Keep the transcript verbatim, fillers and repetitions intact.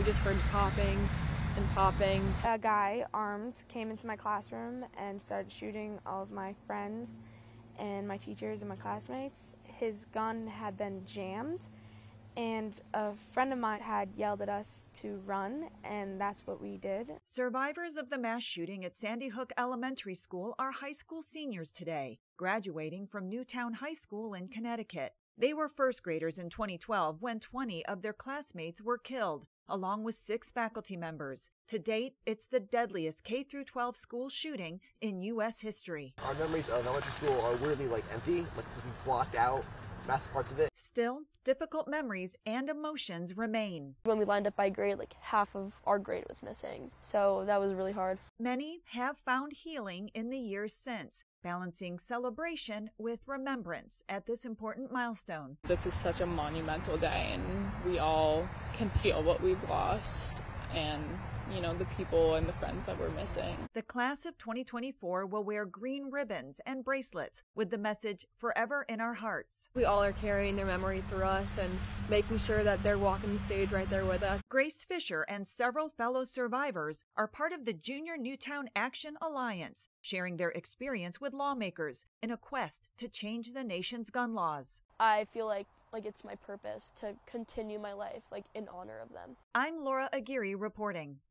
just heard popping and popping. A guy armed came into my classroom and started shooting all of my friends and my teachers and my classmates. His gun had been jammed, and a friend of mine had yelled at us to run, and that's what we did. Survivors of the mass shooting at Sandy Hook Elementary School are high school seniors today, graduating from Newtown High School in Connecticut. They were first graders in twenty twelve when twenty of their classmates were killed, along with six faculty members. To date, it's the deadliest K through twelve school shooting in U S history. Our memories of elementary school are weirdly like empty, like we've blocked out massive parts of it. Still, difficult memories and emotions remain. When we lined up by grade, like half of our grade was missing, so that was really hard. Many have found healing in the years since, balancing celebration with remembrance at this important milestone. This is such a monumental day, and we all can feel what we've lost and, you know, the people and the friends that we're missing. The class of twenty twenty-four will wear green ribbons and bracelets with the message "Forever in Our Hearts." We all are carrying their memory through us and making sure that they're walking the stage right there with us. Grace Fisher and several fellow survivors are part of the Junior Newtown Action Alliance, sharing their experience with lawmakers in a quest to change the nation's gun laws. I feel like like it's my purpose to continue my life like in honor of them. I'm Laura Aguirre reporting.